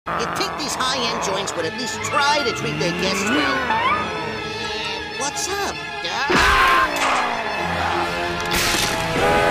You'd think these high-end joints would at least try to treat their guests well. What's up?